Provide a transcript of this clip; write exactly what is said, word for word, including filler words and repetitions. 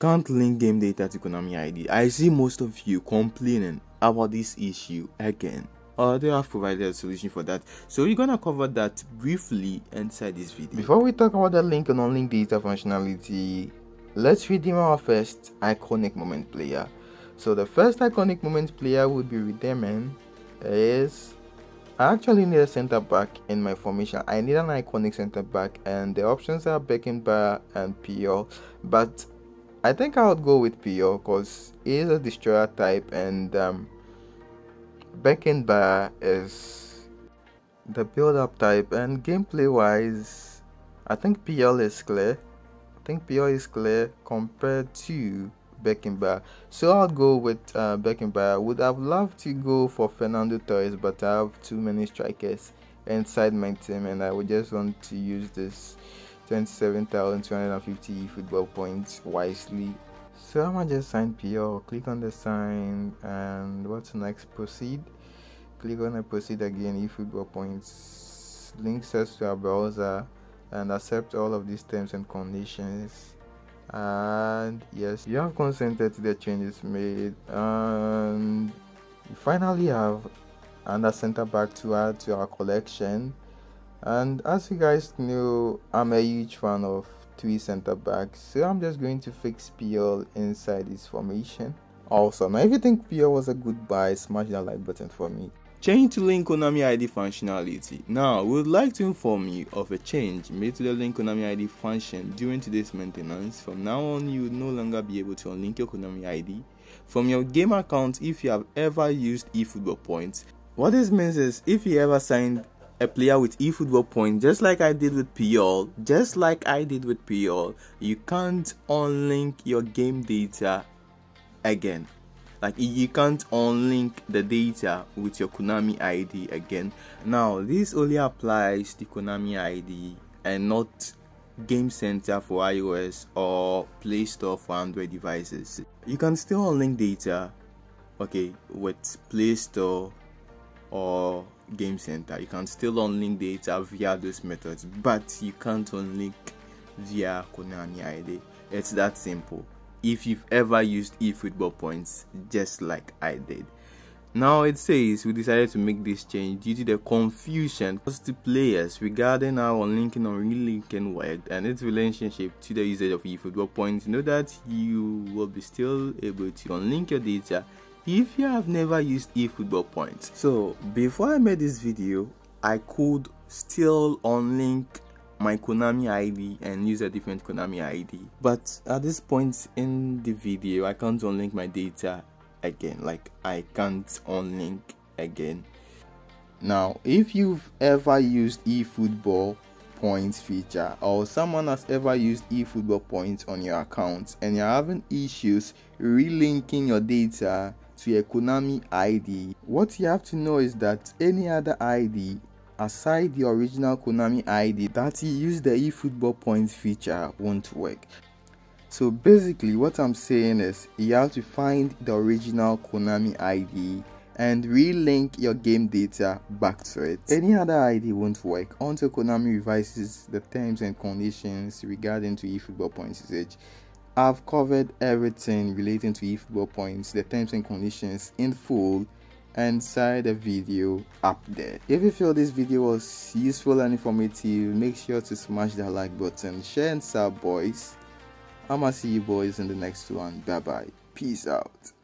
can't link game data to Konami I D. I see most of you complaining about this issue again. Uh, they have provided a solution for that, so we're gonna cover that briefly inside this video. Before we talk about the link and unlink data functionality, let's redeem our first iconic moment player. So the first iconic moment player would be redeeming is, I actually need a center back in my formation. I need an iconic center back, and the options are Beckenbauer and Puyol, but I think I would go with Puyol because he is a destroyer type, and um, Beckenbauer is the build-up type. And gameplay wise, I think Puyol is clear. I think Puyol is clear compared to Beckenbauer, so I'll go with uh, Beckenbauer. Would have loved to go for Fernando Torres, but I have too many strikers inside my team, and I would just want to use this twenty-seven thousand two hundred fifty football points wisely. So I'm gonna just sign Puyol. Click on the sign, and what's next? Proceed. Click on the proceed again. eFootball points. Links us to our browser and accept all of these terms and conditions. And yes, you have consented to the changes made, and we finally have another center back to add to our collection. And as you guys know, I'm a huge fan of three center backs, so I'm just going to fix Puyol inside this formation. Also, now if you think Puyol was a good buy, smash that like button for me. Change to link Konami I D functionality. Now, we would like to inform you of a change made to the link Konami I D function during today's maintenance. From now on, you will no longer be able to unlink your Konami I D from your game account if you have ever used eFootball points. What this means is, if you ever signed a player with eFootball points, just like I did with Puyol, just like I did with Puyol, you can't unlink your game data again. Like, you can't unlink the data with your Konami I D again. Now, this only applies to Konami I D and not Game Center for iOS or Play Store for Android devices. You can still unlink data, okay, with Play Store or Game Center. You can still unlink data via those methods, but you can't unlink via Konami I D. It's that simple. If you've ever used eFootball points just like I did. Now it says we decided to make this change due to the confusion caused to players regarding how unlinking or relinking worked and its relationship to the usage of eFootball points. Know that you will be still able to unlink your data if you have never used eFootball points. So before I made this video, I could still unlink my Konami I D and use a different Konami I D, but at this point in the video, I can't unlink my data again. Like, I can't unlink again. Now, if you've ever used eFootball points feature, or someone has ever used eFootball points on your account and you're having issues relinking your data to your Konami I D, what you have to know is that any other I D aside the original Konami I D that you use the eFootball points feature won't work. So basically what I'm saying is, you have to find the original Konami I D and relink your game data back to it. Any other I D won't work until Konami revises the terms and conditions regarding to eFootball points usage. I've covered everything relating to eFootball points, the terms and conditions in full inside the video up there. If you feel this video was useful and informative, make sure to smash that like button, share and sub, boys. I'ma see you boys in the next one. Bye bye, peace out.